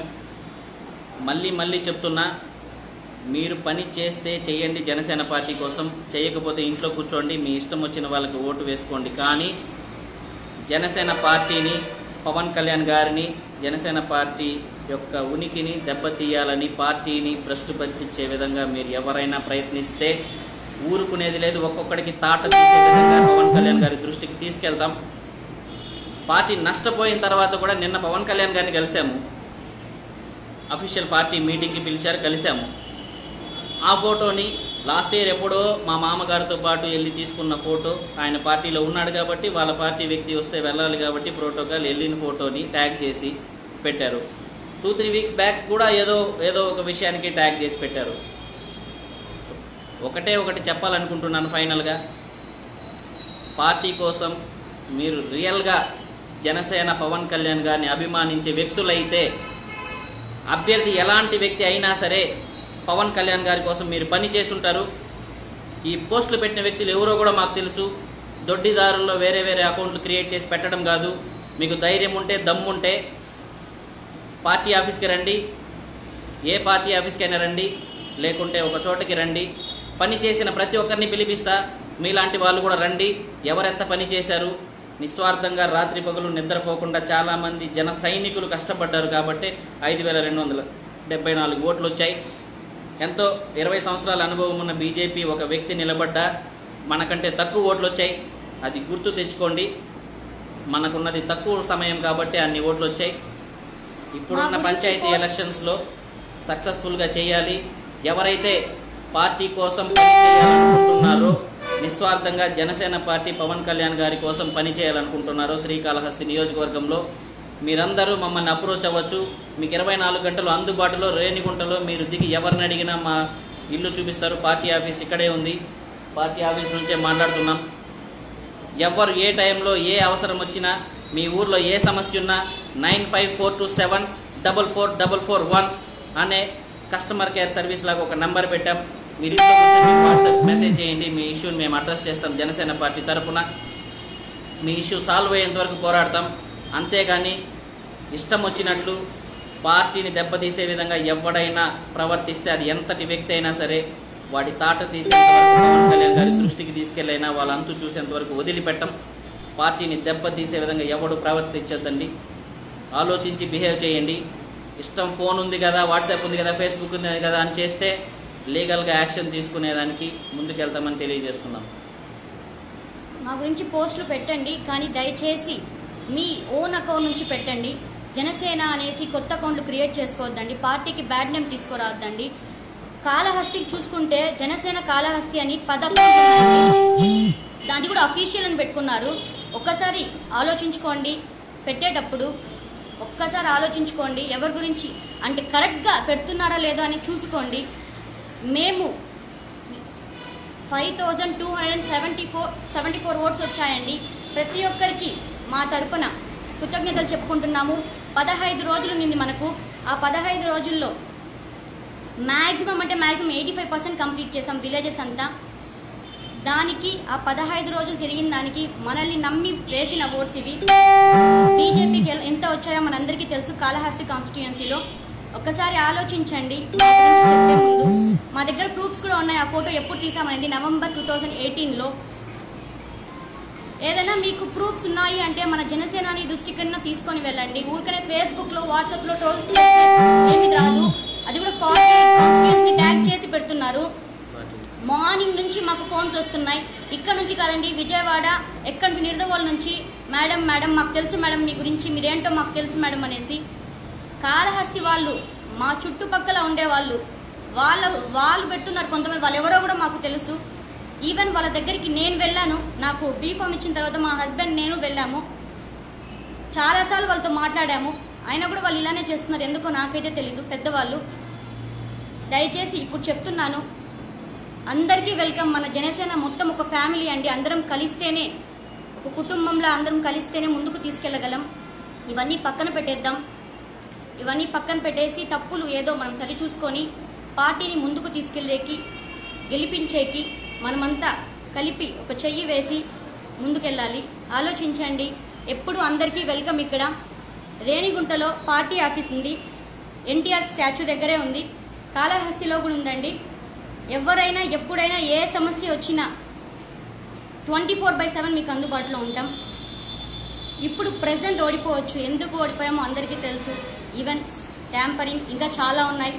మళ్ళీ చెప్తున్నా, మీరు పని చేస్తే చేయండి జనసేన పార్టీ కోసం, చేయకపోతే ఇంట్లో కూర్చోండి, మీ ఇష్టం వచ్చిన వాళ్ళకి ఓటు వేసుకోండి. కానీ జనసేన పార్టీని, పవన్ కళ్యాణ్ గారిని, జనసేన పార్టీ యొక్క ఉనికిని దెబ్బతీయాలని, పార్టీని భ్రష్టు పట్టించే విధంగా మీరు ఎవరైనా ప్రయత్నిస్తే ఊరుకునేది లేదు. ఒక్కొక్కడికి తాట తీసే విధంగా పవన్ కళ్యాణ్ గారి దృష్టికి తీసుకెళ్తాం. పార్టీ నష్టపోయిన తర్వాత కూడా నిన్న పవన్ కళ్యాణ్ గారిని కలిసాము. అఫీషియల్ పార్టీ మీటింగ్కి పిలిచారు, కలిసాము. ఆ ఫోటోని లాస్ట్ ఇయర్ ఎప్పుడో మా మామగారితో పాటు వెళ్ళి తీసుకున్న ఫోటో, ఆయన పార్టీలో ఉన్నాడు కాబట్టి వాళ్ళ పార్టీ వ్యక్తి వస్తే వెళ్ళాలి కాబట్టి ప్రోటోకాల్ వెళ్ళిన ఫోటోని ట్యాగ్ చేసి పెట్టారు. 2-3 వీక్స్ బ్యాక్ కూడా ఏదో ఒక విషయానికి ట్యాగ్ చేసి పెట్టారు. ఒకటి చెప్పాలనుకుంటున్నాను ఫైనల్గా, పార్టీ కోసం మీరు రియల్గా జనసేన పవన్ కళ్యాణ్ గారిని అభిమానించే వ్యక్తులైతే, అభ్యర్థి ఎలాంటి వ్యక్తి అయినా సరే పవన్ కళ్యాణ్ గారి కోసం మీరు పని చేసుంటారు. ఈ పోస్టులు పెట్టిన వ్యక్తులు ఎవరో కూడా మాకు తెలుసు. దొడ్డిదారుల్లో వేరే వేరే అకౌంట్లు క్రియేట్ చేసి పెట్టడం కాదు. మీకు ధైర్యం ఉంటే, దమ్ముంటే పార్టీ ఆఫీస్కి రండి, ఏ పార్టీ ఆఫీస్కైనా రండి, లేకుంటే ఒక చోటకి రండి. పని చేసిన ప్రతి ఒక్కరిని పిలిపిస్తా, మీలాంటి వాళ్ళు కూడా రండి. ఎవరెంత పని చేశారు, నిస్వార్థంగా రాత్రి పగలు నిద్రపోకుండా చాలామంది జన సైనికులు కష్టపడ్డారు కాబట్టి 5274 ఓట్లు వచ్చాయి. ఎంతో 20 సంవత్సరాల అనుభవం ఉన్న బీజేపీ ఒక వ్యక్తి నిలబడ్డా మనకంటే తక్కువ ఓట్లు వచ్చాయి. అది గుర్తు తెచ్చుకోండి. మనకున్నది తక్కువ సమయం కాబట్టి అన్ని ఓట్లు వచ్చాయి. ఇప్పుడున్న పంచాయతీ ఎలక్షన్స్లో సక్సెస్ఫుల్గా చేయాలి. ఎవరైతే పార్టీ కోసం పని చేయాలనుకుంటున్నారో, నిస్వార్థంగా జనసేన పార్టీ పవన్ కళ్యాణ్ గారి కోసం పని చేయాలనుకుంటున్నారో శ్రీకాళహస్తి నియోజకవర్గంలో మీరందరూ మమ్మల్ని అప్రోచ్ అవ్వచ్చు. మీకు 24 గంటలు అందుబాటులో రేణిగుంటలో మీరు దిగి ఎవరిని అడిగినా మా ఇల్లు చూపిస్తారు. పార్టీ ఆఫీస్ ఇక్కడే ఉంది. పార్టీ ఆఫీస్ నుంచే మాట్లాడుతున్నాం. ఎవరు ఏ టైంలో ఏ అవసరం వచ్చినా, మీ ఊర్లో ఏ సమస్య ఉన్నా 9542744441 అనే కస్టమర్ కేర్ సర్వీస్ లాగా ఒక నంబర్ పెట్టాం. మీరు వాట్సాప్ మెసేజ్ చేయండి. మీ ఇష్యూని మేము అడ్రస్ చేస్తాం. జనసేన పార్టీ తరఫున మీ ఇష్యూ సాల్వ్ అయ్యేంత వరకు పోరాడతాం. అంతేగాని ఇష్టం వచ్చినట్లు పార్టీని దెబ్బతీసే విధంగా ఎవడైనా ప్రవర్తిస్తే, అది ఎంతటి వ్యక్తి అయినా సరే, వాడి తాట తీసేంతవరకు, పవన్ కళ్యాణ్ గారి దృష్టికి తీసుకెళ్ళైనా వాళ్ళ అంతు చూసేంత వరకు వదిలిపెట్టం. పార్టీని దెబ్బతీసే విధంగా ఎవడు ప్రవర్తించద్దండి. ఆలోచించి బిహేవ్ చేయండి. ఇష్టం ఫోన్ ఉంది కదా, వాట్సాప్ ఉంది కదా, ఫేస్బుక్ ఉంది కదా అని చేస్తే లీగల్గా యాక్షన్ తీసుకునేదానికి ముందుకెళ్తామని తెలియజేస్తున్నాం. మా గురించి పోస్టులు పెట్టండి, కానీ దయచేసి మీ ఓన్ అకౌంట్ నుంచి పెట్టండి. జనసేన అనేసి కొత్త అకౌంట్లు క్రియేట్ చేసుకోవద్దండి. పార్టీకి బ్యాడ్ నేమ్ తీసుకురావద్దండి. కాళహస్తికి చూసుకుంటే జనసేన కాళహస్తి అని 10 అకౌంట్లు, దాన్ని కూడా అఫీషియల్ అని పెట్టుకున్నారు. ఒక్కసారి ఆలోచించుకోండి. పెట్టేటప్పుడు ఒక్కసారి ఆలోచించుకోండి. ఎవరి గురించి అంటే కరెక్ట్గా పెడుతున్నారా లేదో అని చూసుకోండి. మేము 5274 ఓట్స్ వచ్చాయండి. ప్రతి ఒక్కరికి మా తరపున కృతజ్ఞతలు చెప్పుకుంటున్నాము. 15 రోజులు నింది మనకు. ఆ 15 రోజుల్లో మ్యాక్సిమం 85% కంప్లీట్ చేసాం విలేజెస్ అంతా. దానికి ఆ 15 రోజులు తిరిగిన దానికి మనల్ని నమ్మి వేసిన ఓట్స్ ఇవి. బీజేపీకి ఎంత వచ్చాయో మనందరికీ తెలుసు. కాళహస్తి కాన్స్టిట్యుయెన్సీలో ఒక్కసారి ఆలోచించండి. చెప్పే ముందు మా దగ్గర ప్రూఫ్స్ కూడా ఉన్నాయి. ఆ ఫోటో ఎప్పుడు తీసామనేది నవంబర్ 2018లో. ఏదైనా మీకు ప్రూఫ్స్ ఉన్నాయి అంటే మన జనసేనాని దృష్టికన్నా తీసుకొని వెళ్ళండి. ఊరికనే ఫేస్బుక్లో, వాట్సాప్లో ట్రోల్స్ చేస్తే ఏమి రాదు. అది కూడా 48 కాన్స్టిట్యుయెన్సీని ట్యాగ్ చేసి పెడుతున్నారు. మార్నింగ్ నుంచి మాకు ఫోన్స్ వస్తున్నాయి. ఇక్కడ నుంచి కాదండి, విజయవాడ, ఎక్కడి నుంచి, నిర్దవోల్ నుంచి, మేడం మాకు తెలుసు మేడం మీ గురించి, మీరేంటో మాకు తెలుసు మేడం అనేసి. కాళహస్తి వాళ్ళు, మా చుట్టుపక్కల ఉండేవాళ్ళు, వాళ్ళు పెడుతున్నారు కొంతమంది. వాళ్ళు ఎవరో కూడా మాకు తెలుసు. ఈవెన్ వాళ్ళ దగ్గరికి నేను వెళ్ళాను. నాకు బీఫామ్ ఇచ్చిన తర్వాత మా హస్బెండ్ నేను వెళ్ళాము. చాలాసార్లు వాళ్ళతో మాట్లాడాము. అయినా కూడా వాళ్ళు ఇలానే చేస్తున్నారు. ఎందుకో నాకైతే తెలీదు. పెద్దవాళ్ళు, దయచేసి ఇప్పుడు చెప్తున్నాను, అందరికీ వెల్కమ్. మన జనసేన మొత్తం ఒక ఫ్యామిలీ అండి. అందరం కలిస్తేనే, ఒక కుటుంబంలో అందరం కలిస్తేనే ముందుకు తీసుకెళ్ళగలం. ఇవన్నీ పక్కన పెట్టేద్దాం. ఇవన్నీ పక్కన పెట్టేసి తప్పులు ఏదో మనం సరి చూసుకొని పార్టీని ముందుకు తీసుకెళ్ళేకి, గెలిపించేకి మనమంతా కలిపి ఒక చెయ్యి వేసి ముందుకెళ్ళాలి. ఆలోచించండి. ఎప్పుడు అందరికీ వెల్కమ్. ఇక్కడ రేణిగుంటలో పార్టీ ఆఫీస్ ఉంది. ఎన్టీఆర్ స్టాచ్యూ దగ్గరే ఉంది. కాళహస్తిలో కూడా ఉందండి. ఎవరైనా ఎప్పుడైనా ఏ సమస్య వచ్చినా 24/7 మీకు అందుబాటులో ఉంటాం. ఇప్పుడు ప్రెసెంట్ ఓడిపోవచ్చు. ఎందుకు ఓడిపోయామో అందరికీ తెలుసు. ఈవెన్ ట్యాంపరింగ్ ఇంకా చాలా ఉన్నాయి.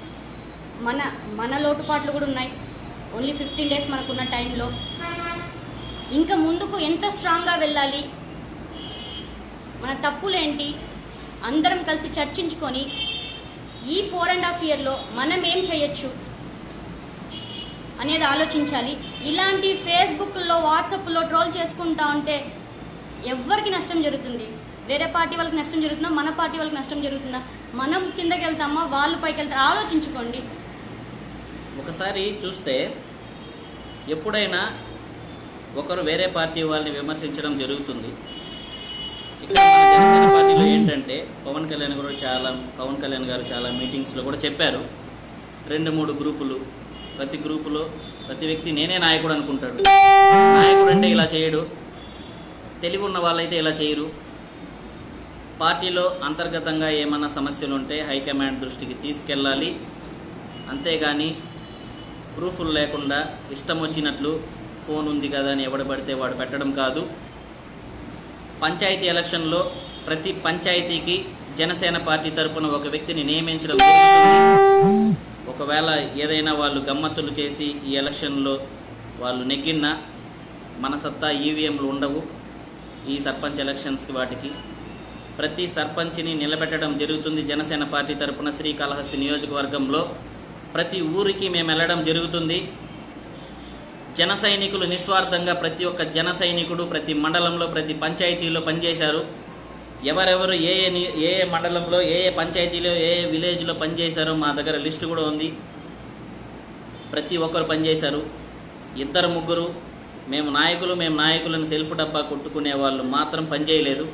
మన లోటుపాట్లు కూడా ఉన్నాయి. ఓన్లీ 15 డేస్ మనకున్న టైంలో ఇంకా ముందుకు ఎంత స్ట్రాంగ్గా వెళ్ళాలి, మన తప్పులేంటి, అందరం కలిసి చర్చించుకొని ఈ 4.5 ఇయర్లో మనం ఏం చేయొచ్చు అనేది ఆలోచించాలి. ఇలాంటి ఫేస్బుక్లో, వాట్సాప్లో ట్రోల్ చేసుకుంటా ఉంటే ఎవరికి నష్టం జరుగుతుంది? వేరే పార్టీ వాళ్ళకి నష్టం జరుగుతుందా? మన పార్టీ వాళ్ళకి నష్టం జరుగుతుందా? మనం కిందకి వెళ్తామా, వాళ్ళు పైకి వెళ్తారా? ఆలోచించుకోండి. ఒకసారి చూస్తే ఎప్పుడైనా ఒకరు వేరే పార్టీ వాళ్ళని విమర్శించడం జరుగుతుంది. ఇక్కడ మన జనసేన పార్టీలో ఏంటంటే పవన్ కళ్యాణ్ గారు చాలా మీటింగ్స్లో కూడా చెప్పారు, 2-3 గ్రూపులు, ప్రతి గ్రూపులో ప్రతి వ్యక్తి నేనే నాయకుడు అనుకుంటాడు. నాయకుడు అంటే ఇలా చేయడు, తెలివి ఉన్న వాళ్ళైతే ఇలా చేయరు. పార్టీలో అంతర్గతంగా ఏమన్నా సమస్యలు ఉంటే హైకమాండ్ దృష్టికి తీసుకెళ్ళాలి, అంతేగాని ప్రూఫ్లు లేకుండా ఇష్టం వచ్చినట్లు ఫోన్ ఉంది కదా అని ఎవడు పడితే వాడు పెట్టడం కాదు. పంచాయతీ ఎలక్షన్లో ప్రతి పంచాయతీకి జనసేన పార్టీ తరపున ఒక వ్యక్తిని నియమించడం జరుగుతుంది. ఒకవేళ ఏదైనా వాళ్ళు గమ్మత్తులు చేసి ఈ ఎలక్షన్లో వాళ్ళు నెగ్గినా మన సత్తా ఈవీఎంలు ఉండవు. ఈ సర్పంచ్ ఎలక్షన్స్కి వాటికి ప్రతి సర్పంచ్ని నిలబెట్టడం జరుగుతుంది. జనసేన పార్టీ తరపున శ్రీకాళహస్తి నియోజకవర్గంలో ప్రతి ఊరికి మేము వెళ్ళడం జరుగుతుంది. జన సైనికులు నిస్వార్థంగా ప్రతి ఒక్క జన సైనికుడు ప్రతి మండలంలో ప్రతి పంచాయతీలో పనిచేశారు. ఎవరెవరు ఏ ఏ మండలంలో ఏ పంచాయతీలో ఏ విలేజ్లో పనిచేశారో మా దగ్గర లిస్టు కూడా ఉంది. ప్రతి ఒక్కరు పనిచేశారు. 2-3 మేము నాయకులను సెల్ఫ్ డబ్బా కొట్టుకునే వాళ్ళు మాత్రం పనిచేయలేదు.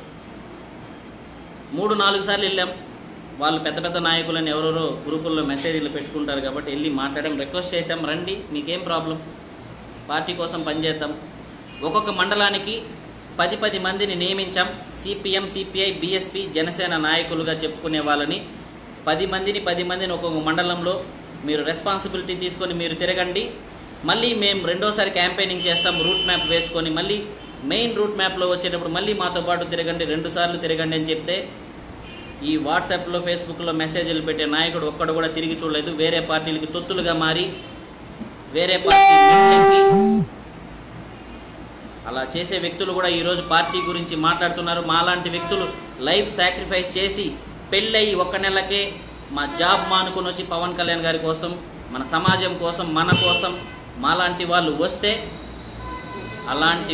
3-4 సార్లు వెళ్ళాం. వాళ్ళు పెద్ద పెద్ద నాయకులని ఎవరెవరో గ్రూపుల్లో మెసేజ్లు పెట్టుకుంటారు కాబట్టి వెళ్ళి మాట్లాడడం, రిక్వెస్ట్ చేశాం, రండి మీకేం ప్రాబ్లం, పార్టీ కోసం పనిచేద్దాం. ఒక్కొక్క మండలానికి 10 మందిని నియమించాం. సిపిఎం, సిపిఐ, బీఎస్పీ, జనసేన నాయకులుగా చెప్పుకునే వాళ్ళని 10 మందిని ఒక్కొక్క మండలంలో మీరు రెస్పాన్సిబిలిటీ తీసుకొని మీరు తిరగండి. మళ్ళీ మేము రెండోసారి క్యాంపెయినింగ్ చేస్తాం, రూట్ మ్యాప్ వేసుకొని మళ్ళీ మెయిన్ రూట్ మ్యాప్లో వచ్చేటప్పుడు మళ్ళీ మాతో పాటు తిరగండి, 2 సార్లు తిరగండి అని చెప్తే ఈ వాట్సాప్లో ఫేస్బుక్లో మెసేజ్లు పెట్టే నాయకుడు ఒక్కడు కూడా తిరిగి చూడలేదు. వేరే పార్టీలకి తొత్తులుగా మారి వేరే పార్టీ అలా చేసే వ్యక్తులు కూడా ఈరోజు పార్టీ గురించి మాట్లాడుతున్నారు. మాలాంటి వ్యక్తులు లైఫ్ సాక్రిఫైస్ చేసి పెళ్ళయి 1 నెలకే మా జాబ్ మానుకొని వచ్చి పవన్ కళ్యాణ్ గారి కోసం, మన సమాజం కోసం, మన కోసం మాలాంటి వాళ్ళు వస్తే అలాంటి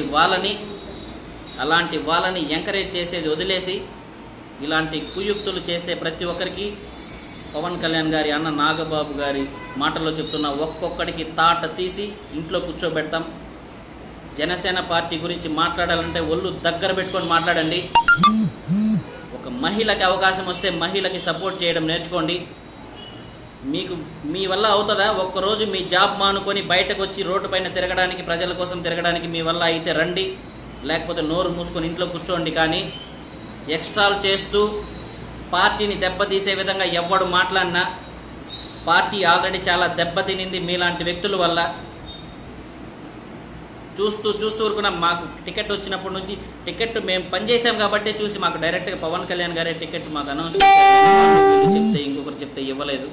వాళ్ళని ఎంకరేజ్ చేసేది వదిలేసి ఇలాంటి కుయుక్తులు చేసే ప్రతి ఒక్కరికి పవన్ కళ్యాణ్ గారి అన్న నాగబాబు గారి మాటల్లో చెప్తున్న ఒక్కొక్కడికి తాట తీసి ఇంట్లో కూర్చోబెడతాం. జనసేన పార్టీ గురించి మాట్లాడాలంటే ఒళ్ళు దగ్గర పెట్టుకొని మాట్లాడండి. ఒక మహిళకి అవకాశం వస్తే మహిళకి సపోర్ట్ చేయడం నేర్చుకోండి. మీ వల్ల అవుతుందా? ఒక్కరోజు మీ జాబ్ మానుకొని బయటకు వచ్చి రోడ్డు పైన తిరగడానికి, ప్రజల కోసం తిరగడానికి మీ వల్ల అయితే రండి, లేకపోతే నోరు మూసుకొని ఇంట్లో కూర్చోండి. కానీ ఎక్స్ట్రాలు చేస్తూ పార్టీని దెబ్బతీసే విధంగా ఎవడు మాట్లాడినా, పార్టీ ఆల్రెడీ చాలా దెబ్బతినింది మీలాంటి వ్యక్తుల వల్ల. చూస్తూ ఊరుకున్నాం. మాకు టికెట్ వచ్చినప్పటి నుంచి టికెట్ మేము పనిచేసాం కాబట్టి చూసి మాకు డైరెక్ట్గా పవన్ కళ్యాణ్ గారే టికెట్ మాకు అనౌన్స్ చేశారు. చెప్తే ఇంకొకరు చెప్తే ఇవ్వలేదు.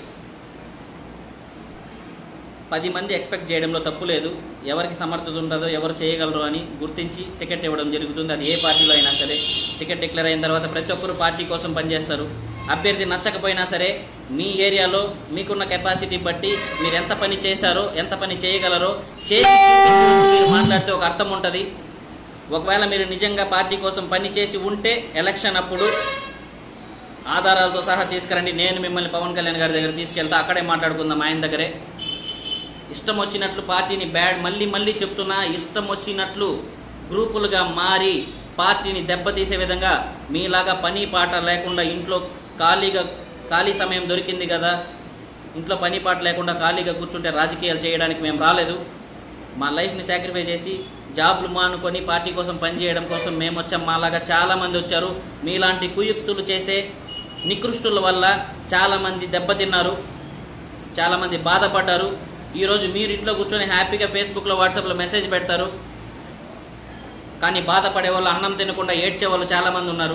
10 మంది ఎక్స్పెక్ట్ చేయడంలో తప్పు లేదు. ఎవరికి సమర్థత ఉంటుందో, ఎవరు చేయగలరో అని గుర్తించి టికెట్ ఇవ్వడం జరుగుతుంది. అది ఏ పార్టీలో అయినా సరే. టికెట్ డిక్లేర్ అయిన తర్వాత ప్రతి ఒక్కరు పార్టీ కోసం పనిచేస్తారు. అభ్యర్థి నచ్చకపోయినా సరే మీ ఏరియాలో మీకున్న కెపాసిటీ బట్టి మీరు ఎంత పని చేశారో, ఎంత పని చేయగలరో చేసి చూపించి మీరు మాట్లాడితే ఒక అర్థం ఉంటుంది. ఒకవేళ మీరు నిజంగా పార్టీ కోసం పని చేసి ఉంటే ఎలక్షన్ అప్పుడు ఆధారాలతో సహా తీసుకురండి. నేను మిమ్మల్ని పవన్ కళ్యాణ్ గారి దగ్గర తీసుకెళ్తా, అక్కడే మాట్లాడుకుందాం ఆయన దగ్గరే. ఇష్టం వచ్చినట్లు పార్టీని మళ్ళీ చెప్తున్నా, ఇష్టం వచ్చినట్లు గ్రూపులుగా మారి పార్టీని దెబ్బతీసే విధంగా మీలాగా పని పాట లేకుండా ఇంట్లో ఖాళీ సమయం దొరికింది కదా, ఇంట్లో పని పాట లేకుండా ఖాళీగా కూర్చుంటే రాజకీయాలు చేయడానికి మేము రాలేదు. మా లైఫ్ని సాక్రిఫై చేసి జాబ్లు మానుకొని పార్టీ కోసం పనిచేయడం కోసం మేము వచ్చాం. మాలాగా చాలామంది వచ్చారు. మీలాంటి కుయుక్తులు చేసే నికృష్టుల వల్ల చాలామంది దెబ్బతిన్నారు, చాలామంది బాధపడ్డారు. ఈరోజు మీరు ఇంట్లో కూర్చొని హ్యాపీగా ఫేస్బుక్లో, వాట్సాప్లో మెసేజ్ పెడతారు, కానీ బాధపడే వాళ్ళు, అన్నం తినకుండా ఏడ్చే వాళ్ళు చాలామంది ఉన్నారు.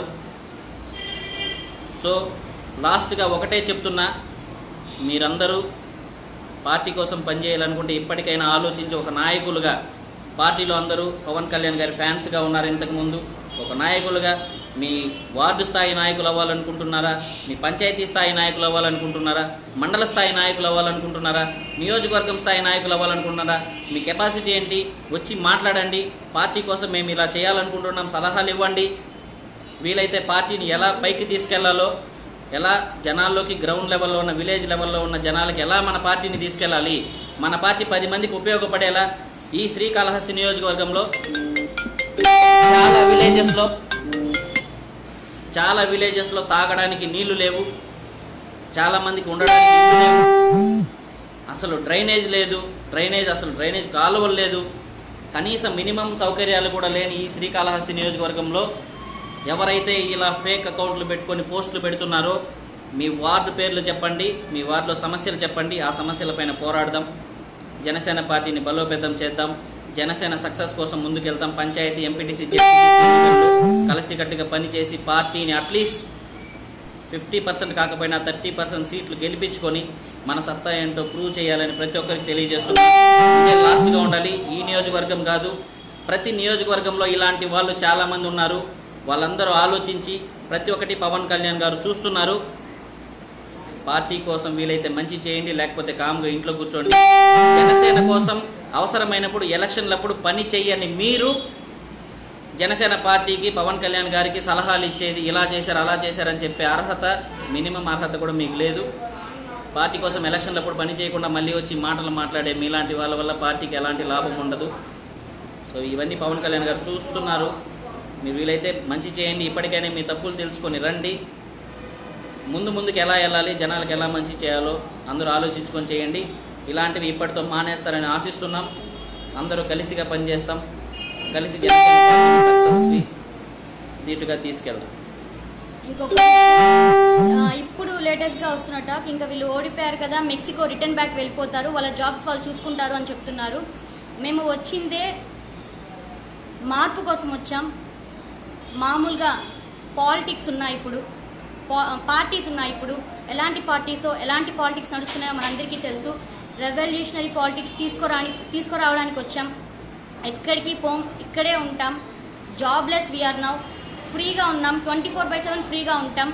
సో లాస్ట్గా ఒకటే చెప్తున్నా, మీరందరూ పార్టీ కోసం పనిచేయాలనుకుంటే ఇప్పటికైనా ఆలోచించి ఒక నాయకులుగా, పార్టీలో అందరూ పవన్ కళ్యాణ్ గారి ఫ్యాన్స్గా ఉన్నారు ఇంతకుముందు, ఒక నాయకులుగా మీ వార్డు స్థాయి నాయకులు అవ్వాలనుకుంటున్నారా, మీ పంచాయతీ స్థాయి నాయకులు అవ్వాలనుకుంటున్నారా, మండల స్థాయి నాయకులు అవ్వాలనుకుంటున్నారా, నియోజకవర్గం స్థాయి నాయకులు అవ్వాలనుకుంటున్నారా, మీ కెపాసిటీ ఏంటి వచ్చి మాట్లాడండి. పార్టీ కోసం మేము ఇలా చేయాలనుకుంటున్నాం, సలహాలు ఇవ్వండి. వీలైతే పార్టీని ఎలా పైకి తీసుకెళ్లాలో, ఎలా జనాల్లోకి గ్రౌండ్ లెవెల్లో ఉన్న, విలేజ్ లెవెల్లో ఉన్న జనాలకి ఎలా మన పార్టీని తీసుకెళ్ళాలి, మన పార్టీ 10 మందికి ఉపయోగపడేలా ఈ శ్రీకాళహస్తి నియోజకవర్గంలో చాలా విలేజెస్లో తాగడానికి నీళ్లు లేవు, చాలామందికి ఉండడానికి ఇల్లు లేవు, అసలు డ్రైనేజ్ లేదు, డ్రైనేజ్ కాలువలు లేదు, కనీసం మినిమం సౌకర్యాలు కూడా లేని ఈ శ్రీకాళహస్తి నియోజకవర్గంలో ఎవరైతే ఇలా ఫేక్ అకౌంట్లు పెట్టుకొని పోస్టులు పెడుతున్నారో మీ వార్డు పేర్లు చెప్పండి, మీ వార్డులో సమస్యలు చెప్పండి, ఆ సమస్యలపైన పోరాడదాం. జనసేన పార్టీని బలోపేతం చేద్దాం. జనసేన సక్సెస్ కోసం ముందుకెళ్తాం. పంచాయతీ, ఎంపీటీసీ, కలిసికట్టుగా పనిచేసి పార్టీని అట్లీస్ట్ 50% కాకపోయినా 30% సీట్లు గెలిపించుకొని మన సత్తా ఏంటో ప్రూవ్ చేయాలని ప్రతి ఒక్కరికి తెలియజేస్తున్నాం. ఇదే లాస్ట్గా ఉండాలి. ఈ నియోజకవర్గం కాదు, ప్రతి నియోజకవర్గంలో ఇలాంటి వాళ్ళు చాలామంది ఉన్నారు. వాళ్ళందరూ ఆలోచించి ప్రతి ఒక్కటి పవన్ కళ్యాణ్ గారు చూస్తున్నారు. పార్టీ కోసం వీలైతే మంచి చేయండి, లేకపోతే కామ్గా ఇంట్లో కూర్చోండి. జనసేన కోసం అవసరమైనప్పుడు ఎలక్షన్లప్పుడు పని చెయ్యని మీరు జనసేన పార్టీకి, పవన్ కళ్యాణ్ గారికి సలహాలు ఇచ్చేది ఇలా చేశారు అలా చేశారని చెప్పే అర్హత, మినిమం అర్హత కూడా మీకు లేదు. పార్టీ కోసం ఎలక్షన్లప్పుడు పని చేయకుండా మళ్ళీ వచ్చి మాటలు మాట్లాడే మీలాంటి వాళ్ళ వల్ల పార్టీకి ఎలాంటి లాభం ఉండదు. సో ఇవన్నీ పవన్ కళ్యాణ్ గారు చూస్తున్నారు. మీరు వీలైతే మంచి చేయండి. ఇప్పటికైనా మీ తప్పులు తెలుసుకొని రండి. ముందుకు ఎలా వెళ్ళాలి, జనాలకు ఎలా మంచి చేయాలో అందరూ ఆలోచించుకొని చేయండి. ఇలాంటివి ఇప్పటితో మానేస్తారని ఆశిస్తున్నాం. అందరూ కలిసిగా పనిచేస్తాం. కలిసి జనసేన పార్టీని సక్సెస్కి నీటుగా తీసుకెళ్దాం. ఇంకొక ఇప్పుడు లేటెస్ట్గా వస్తున్న టాక్, ఇంకా వీళ్ళు ఓడిపోయారు కదా, మెక్సికో రిటర్న్ బ్యాక్ వెళ్ళిపోతారు, వాళ్ళ జాబ్స్ వాళ్ళు చూసుకుంటారు అని చెప్తున్నారు. మేము వచ్చిందే మార్పు కోసం వచ్చాం. మామూలుగా పాలిటిక్స్ ఉన్నాయి, ఇప్పుడు పార్టీస్ ఉన్నాయి. ఇప్పుడు ఎలాంటి పాలిటిక్స్ నడుస్తున్నాయో మనందరికీ తెలుసు. రెవల్యూషనరీ పాలిటిక్స్ తీసుకురావడానికి వచ్చాం. ఎక్కడికి పోం, ఇక్కడే ఉంటాం. Jobless we are now. ఫ్రీగా ఉన్నాం, 24/7 ఫ్రీగా ఉంటాం,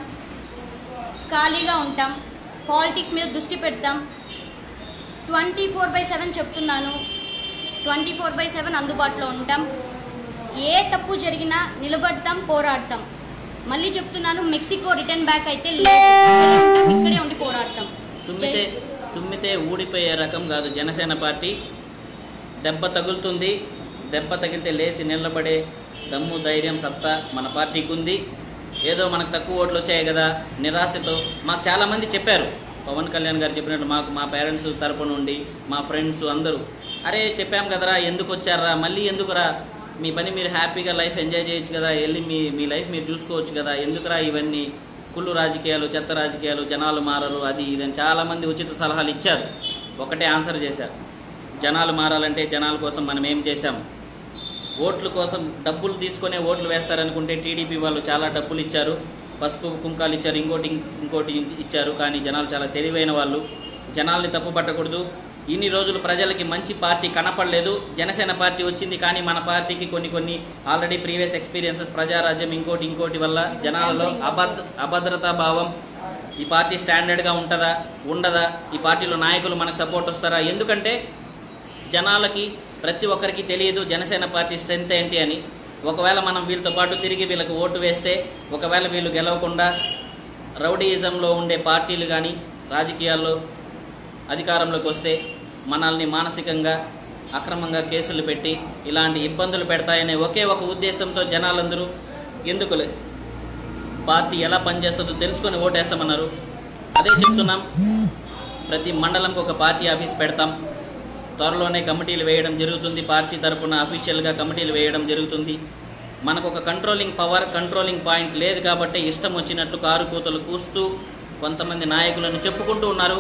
ఖాళీగా ఉంటాం. పాలిటిక్స్ మీద దృష్టి పెడతాం. 24/7 చెప్తున్నాను, 24/7 అందుబాటులో ఉంటాం. ఏ తప్పు జరిగినా నిలబడతాం, పోరాడతాం. మళ్ళీ చెప్తున్నాను, మెక్సికో రిటర్న్ బ్యాక్ అయితే లేదు, ఇక్కడే ఉండి పోరాడతాం. తుమ్మితే ఊడిపోయే రకం కాదు జనసేన పార్టీ. దెబ్బ తగులుతుంది, దెబ్బ తగిలితే లేచి నిలబడే దమ్ము, ధైర్యం, సత్తా మన పార్టీకి ఉంది. ఏదో మనకు తక్కువ ఓట్లు వచ్చాయి కదా నిరాశతో మాకు చాలామంది చెప్పారు. పవన్ కళ్యాణ్ గారు చెప్పినట్టు మా పేరెంట్స్ తరపు నుండి, మా ఫ్రెండ్స్ అందరూ, అరే చెప్పాం కదరా, ఎందుకు వచ్చారా, మళ్ళీ ఎందుకురా, మీ పని మీరు హ్యాపీగా లైఫ్ ఎంజాయ్ చేయొచ్చు కదా, వెళ్ళి మీ లైఫ్ మీరు చూసుకోవచ్చు కదా, ఎందుకురా ఇవన్నీ కుళ్ళు రాజకీయాలు, చెత్త రాజకీయాలు, జనాలు మారరు, అది ఇదని చాలామంది ఉచిత సలహాలు ఇచ్చారు. ఒకటే ఆన్సర్ చేశారు, జనాలు మారాలంటే జనాల కోసం మనం ఏం చేశాం. ఓట్ల కోసం డబ్బులు తీసుకునే ఓట్లు వేస్తారనుకుంటే టీడీపీ వాళ్ళు చాలా డబ్బులు ఇచ్చారు, పసుపు కుంకాలు ఇచ్చారు, ఇంకోటి ఇచ్చారు. కానీ జనాలు చాలా తెలివైన వాళ్ళు. జనాల్ని తప్పు పట్టకూడదు. ఇన్ని రోజులు ప్రజలకి మంచి పార్టీ కనపడలేదు. జనసేన పార్టీ వచ్చింది, కానీ మన పార్టీకి కొన్ని ఆల్రెడీ ప్రీవియస్ ఎక్స్పీరియన్సెస్, ప్రజారాజ్యం, ఇంకోటి వల్ల జనాలలో అభద్రతా భావం. ఈ పార్టీ స్టాండర్డ్గా ఉంటుందా, ఉండదా, ఈ పార్టీలో నాయకులు మనకు సపోర్ట్ వస్తారా? ఎందుకంటే జనాలకి ప్రతి ఒక్కరికి తెలియదు జనసేన పార్టీ స్ట్రెంత్ ఏంటి అని. ఒకవేళ మనం వీళ్ళతో పాటు తిరిగి వీళ్ళకి ఓటు వేస్తే, ఒకవేళ వీళ్ళు గెలవకుండా రౌడీయిజంలో ఉండే పార్టీలు కానీ రాజకీయాల్లో అధికారంలోకి వస్తే మనల్ని మానసికంగా అక్రమంగా కేసులు పెట్టి ఇలాంటి ఇబ్బందులు పెడతాయనే ఒకే ఒక ఉద్దేశంతో జనాలందరూ ఎందుకులే పార్టీ ఎలా పనిచేస్తుందో తెలుసుకొని ఓటేస్తామన్నారు. అదే చెప్తున్నాం, ప్రతి మండలంకి ఒక పార్టీ ఆఫీస్ పెడతాం. త్వరలోనే కమిటీలు వేయడం జరుగుతుంది. పార్టీ తరఫున అఫీషియల్గా కమిటీలు వేయడం జరుగుతుంది. మనకు ఒక కంట్రోలింగ్ పాయింట్ లేదు కాబట్టి ఇష్టం వచ్చినట్లు కారు కూతలు కూస్తూ కొంతమంది నాయకులను చెప్పుకుంటూ ఉన్నారు.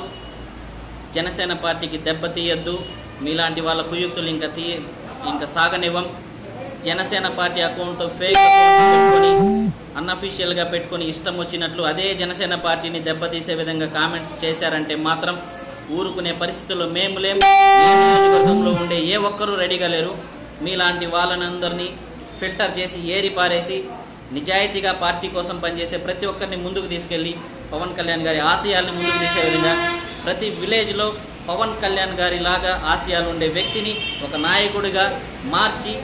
జనసేన పార్టీకి దెబ్బ తీయద్దు. మీలాంటి వాళ్ళ కుయుక్తులు ఇంకా సాగనివ్వం. Janasena party account fake accounts పెట్టుకొని అన్అఫీషియల్గా పెట్టుకొని ఇష్టం వచ్చినట్లు అదే జనసేన పార్టీని దెబ్బతీసే విధంగా కామెంట్స్ చేశారంటే మాత్రం ఊరుకునే పరిస్థితుల్లో మేము లేము. ఏ నియోజకవర్గంలో ఉండే ఏ ఒక్కరూ రెడీగా లేరు. మీలాంటి వాళ్ళనందరినీ ఫిల్టర్ చేసి ఏరి పారేసి నిజాయితీగా పార్టీ కోసం పనిచేసే ప్రతి ఒక్కరిని ముందుకు తీసుకెళ్ళి పవన్ కళ్యాణ్ గారి ఆశయాలను ముందుకు తీసే విధంగా ప్రతి విలేజ్లో పవన్ కళ్యాణ్ గారి లాగా ఆశయాలు ఉండే వ్యక్తిని ఒక నాయకుడిగా మార్చి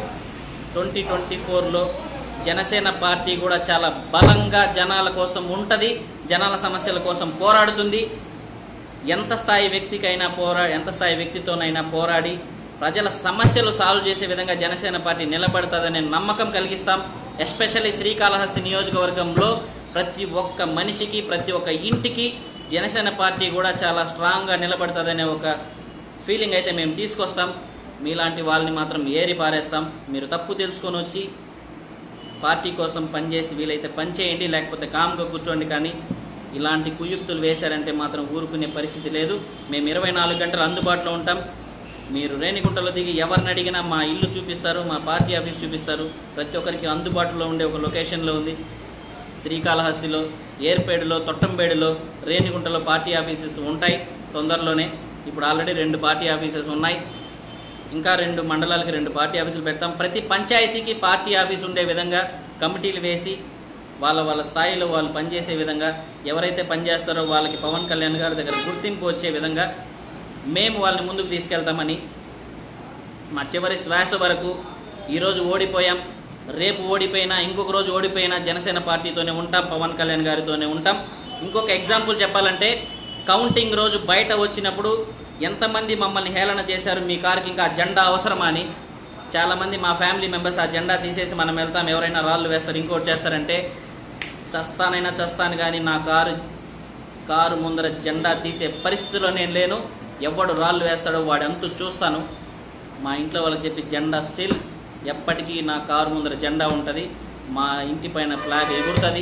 2024లో జనసేన పార్టీ కూడా చాలా బలంగా జనాల కోసం ఉంటుంది, జనాల సమస్యల కోసం పోరాడుతుంది. ఎంత స్థాయి వ్యక్తితోనైనా పోరాడి ప్రజల సమస్యలు సాల్వ్ చేసే విధంగా జనసేన పార్టీ నిలబడుతుందనే నమ్మకం కలిగిస్తాం. ఎస్పెషల్లీ శ్రీకాళహస్తి నియోజకవర్గంలో ప్రతి ఒక్క మనిషికి, ప్రతి ఒక్క ఇంటికి జనసేన పార్టీ కూడా చాలా స్ట్రాంగ్గా నిలబడుతుందనే ఒక ఫీలింగ్ అయితే మేము తీసుకొస్తాం. మీలాంటి వాళ్ళని మాత్రం ఏరి పారేస్తాం. మీరు తప్పు తెలుసుకొని వచ్చి పార్టీ కోసం పనిచేసి వీలైతే పని చేయండి, లేకపోతే కామ్గా కూర్చోండి. కానీ ఇలాంటి కుయుక్తులు వేశారంటే మాత్రం ఊరుకునే పరిస్థితి లేదు. మేము 24 గంటలు అందుబాటులో ఉంటాం. మీరు రేణిగుంటలో దిగి ఎవరిని అడిగినా మా ఇల్లు చూపిస్తారు, మా పార్టీ ఆఫీస్ చూపిస్తారు. ప్రతి ఒక్కరికి అందుబాటులో ఉండే ఒక లొకేషన్లో ఉంది. శ్రీకాళహస్తిలో, ఏర్పేడులో, తొట్టంబేడులో, రేణిగుంటలో పార్టీ ఆఫీసెస్ ఉంటాయి తొందరలోనే. ఇప్పుడు ఆల్రెడీ 2 పార్టీ ఆఫీసెస్ ఉన్నాయి. ఇంకా 2 మండలాలకి 2 పార్టీ ఆఫీసులు పెడతాం. ప్రతి పంచాయతీకి పార్టీ ఆఫీస్ ఉండే విధంగా కమిటీలు వేసి వాళ్ళ స్థాయిలో వాళ్ళు పనిచేసే విధంగా, ఎవరైతే పనిచేస్తారో వాళ్ళకి పవన్ కళ్యాణ్ గారి దగ్గర గుర్తింపు వచ్చే విధంగా మేము వాళ్ళని ముందుకు తీసుకెళ్తామని మా చివరి శ్వాస వరకు, ఈరోజు ఓడిపోయాం, రేపు ఓడిపోయినా, ఇంకొక రోజు ఓడిపోయినా జనసేన పార్టీతోనే ఉంటాం, పవన్ కళ్యాణ్ గారితోనే ఉంటాం. ఇంకొక ఎగ్జాంపుల్ చెప్పాలంటే, కౌంటింగ్ రోజు బయట వచ్చినప్పుడు ఎంతమంది మమ్మల్ని హేళన చేశారు, మీ కారుకి ఇంకా జెండా అవసరమా అని. చాలామంది మా ఫ్యామిలీ మెంబర్స్ ఆ జెండా తీసేసి మనం వెళ్తాం, ఎవరైనా రాళ్ళు వేస్తారు, ఇంకోటి చేస్తారంటే చస్తాను కానీ నా కారు ముందర జెండా తీసే పరిస్థితిలో నేను లేను. ఎవడు రాళ్ళు వేస్తాడో వాడంతూ చూస్తాను. మా ఇంట్లో వాళ్ళకి చెప్పి జెండా స్టిల్ ఎప్పటికీ నా కారు ముందర జెండా ఉంటుంది, మా ఇంటి పైన ఫ్లాగ్ ఎగురుతుంది.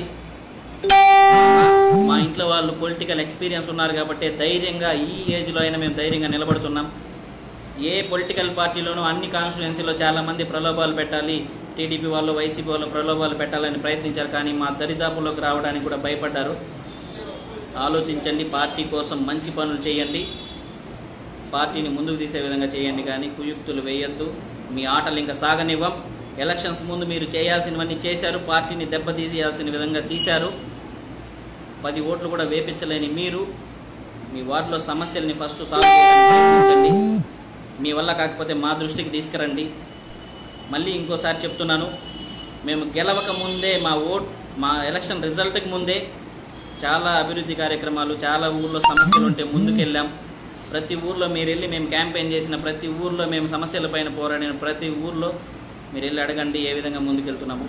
మా ఇంట్లో వాళ్ళు పొలిటికల్ ఎక్స్పీరియన్స్ ఉన్నారు కాబట్టి ధైర్యంగా ఈ ఏజ్లో అయినా మేము ధైర్యంగా నిలబడుతున్నాం. ఏ పొలిటికల్ పార్టీలోనూ అన్ని కాన్స్టిట్యుయెన్సీలో చాలామంది ప్రలోభాలు పెట్టాలి, టీడీపీ వాళ్ళు, వైసీపీ వాళ్ళు ప్రలోభాలు పెట్టాలని ప్రయత్నించారు. కానీ మా దరిదాపుల్లోకి రావడానికి కూడా భయపడ్డారు. ఆలోచించండి, పార్టీ కోసం మంచి పనులు చేయండి, పార్టీని ముందుకు తీసే విధంగా చేయండి. కానీ కుయుక్తులు వేయొద్దు. మీ ఆటలు ఇంకా సాగనివ్వం. ఎలక్షన్స్ ముందు మీరు చేయాల్సినవన్నీ చేశారు, పార్టీని దెబ్బతీసేయాల్సిన విధంగా తీశారు. 10 ఓట్లు కూడా వేపించలేని మీరు మీ వార్డులో సమస్యల్ని ఫస్ట్ సాల్వ్ చేయడానికి ప్రయత్నించండి. మీ వల్ల కాకపోతే మా దృష్టికి తీసుకురండి. మళ్ళీ ఇంకోసారి చెప్తున్నాను, మేము గెలవక ముందే మా ఎలక్షన్ రిజల్ట్కి ముందే చాలా అభివృద్ధి కార్యక్రమాలు, చాలా ఊళ్ళో సమస్యలు ఉంటే ముందుకెళ్ళాం. ప్రతి ఊర్లో మీరు వెళ్ళి, మేము క్యాంపెయిన్ చేసిన ప్రతి ఊర్లో, మేము సమస్యలపైన పోరాడిన ప్రతి ఊర్లో మీరు వెళ్ళి అడగండి ఏ విధంగా ముందుకెళ్తున్నాము.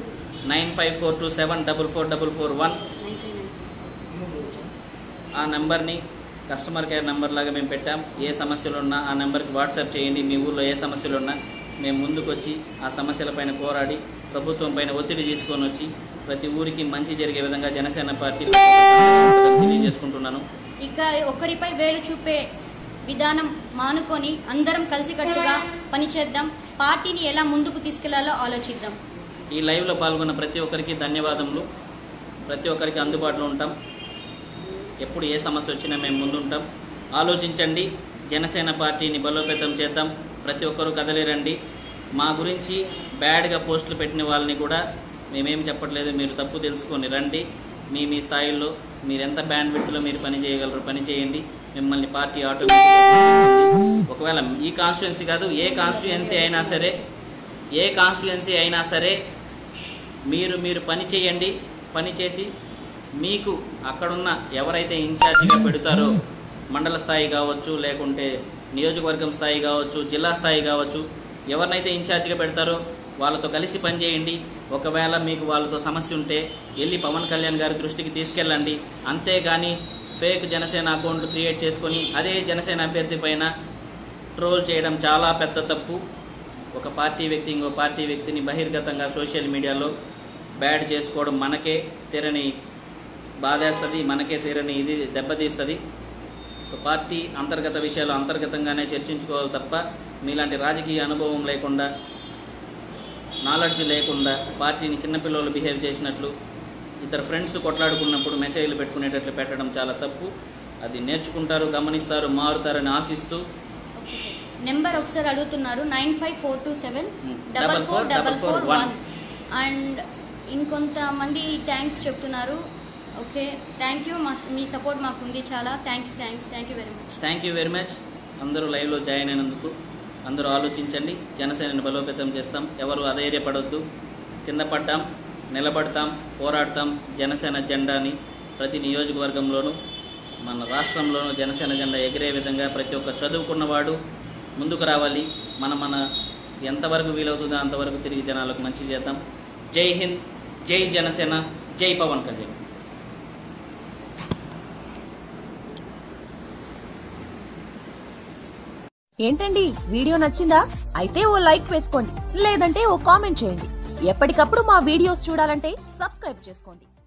9542744441 ఆ నెంబర్ని కస్టమర్ కేర్ నెంబర్ లాగా మేము పెట్టాం. ఏ సమస్యలు ఉన్నా ఆ నెంబర్కి వాట్సాప్ చేయండి. మీ ఊళ్ళో ఏ సమస్యలు ఉన్నా మేము ముందుకు వచ్చి ఆ సమస్యలపైన పోరాడి ప్రభుత్వం పైన ఒత్తిడి తీసుకొని వచ్చి ప్రతి ఊరికి మంచి జరిగే విధంగా జనసేన పార్టీ తెలియజేసుకుంటున్నాను. ఇక ఒకరిపై వేలు చూపే విధానం మానుకొని అందరం కలిసికట్టుగా పనిచేద్దాం. పార్టీని ఎలా ముందుకు తీసుకెళ్లాలో ఆలోచిద్దాం. ఈ లైవ్లో పాల్గొన్న ప్రతి ఒక్కరికి ధన్యవాదములు. ప్రతి ఒక్కరికి అందుబాటులో ఉంటాం. ఎప్పుడు ఏ సమస్య వచ్చినా మేము ముందుంటాం. ఆలోచించండి, జనసేన పార్టీని బలోపేతం చేద్దాం. ప్రతి ఒక్కరూ కదలిరండి. మా గురించి బ్యాడ్గా పోస్టులు పెట్టిన వాళ్ళని కూడా మేమేం చెప్పట్లేదు, మీరు తప్పు తెలుసుకొని రండి. మీ స్థాయిల్లో మీరు ఎంత బ్యాండ్ విడ్త్లో మీరు పని చేయగలరు పని చేయండి. మిమ్మల్ని పార్టీ ఆటోమేటిక్గా ఒకవేళ ఈ కాన్స్టిట్యుయెన్సీ కాదు, ఏ కాన్స్టిట్యుయెన్సీ అయినా సరే మీరు పని చేయండి. పని చేసి మీకు అక్కడున్న ఎవరైతే ఇన్ఛార్జిగా పెడతారో, మండల స్థాయి కావచ్చు, లేకుంటే నియోజకవర్గం స్థాయి కావచ్చు, జిల్లా స్థాయి కావచ్చు, ఎవరినైతే ఇన్ఛార్జిగా పెడతారో వాళ్ళతో కలిసి పనిచేయండి. ఒకవేళ మీకు వాళ్ళతో సమస్య ఉంటే వెళ్ళి పవన్ కళ్యాణ్ గారి దృష్టికి తీసుకెళ్ళండి. అంతేగాని ఫేక్ జనసేన అకౌంట్ క్రియేట్ చేసుకొని అదే జనసేన అభ్యర్థి పైన ట్రోల్ చేయడం చాలా పెద్ద తప్పు. ఒక పార్టీ వ్యక్తి ఇంకో పార్టీ వ్యక్తిని బహిర్గతంగా సోషల్ మీడియాలో బ్యాడ్ చేసుకోవడం మనకే తీరని బాధేస్తుంది, మనకే తీరని ఇది దెబ్బతీస్తుంది. సో పార్టీ అంతర్గత విషయాలు అంతర్గతంగానే చర్చించుకోవాలి తప్ప మీలాంటి రాజకీయ అనుభవం లేకుండా, నాలెడ్జ్ లేకుండా పార్టీని చిన్నపిల్లలు బిహేవ్ చేసినట్లు, ఇద్దరు ఫ్రెండ్స్ కొట్లాడుకున్నప్పుడు మెసేజ్లు పెట్టుకునేటట్లు పెట్టడం చాలా తప్పు. అది నేర్చుకుంటారు, గమనిస్తారు, మారుతారని ఆశిస్తూ నెంబర్ ఒకసారి అడుగుతున్నారు 9542744441 అండ్ ఇంకొంతమంది థ్యాంక్స్ చెప్తున్నారు. Okay, thank you. మీ సపోర్ట్ మాకు ఉంది చాలా. Thank you very much. అందరూ లైవ్లో జాయిన్ అయినందుకు. అందరూ ఆలోచించండి, జనసేనని బలోపేతం చేస్తాం. ఎవరు అధైర్యపడొద్దు. కింద పడ్డాం, నిలబడతాం, పోరాడతాం. జనసేన జెండాని ప్రతి నియోజకవర్గంలోనూ మన రాష్ట్రంలోనూ జనసేన జెండా ఎగిరే విధంగా ప్రతి ఒక్క చదువుకున్నవాడు, ముందుకు రావాలి. మన ఎంతవరకు వీలవుతుందో అంతవరకు తిరిగి జనాలకు మంచి చేద్దాం. జై హింద్, జై జనసేన, జై పవన్ కళ్యాణ్. ఏంటండి, వీడియో నచ్చిందా? అయితే ఓ లైక్ వేసుకోండి, లేదంటే ఓ కామెంట్ చేయండి. ఎప్పటికప్పుడు మా వీడియోస్ చూడాలంటే సబ్స్క్రైబ్ చేసుకోండి.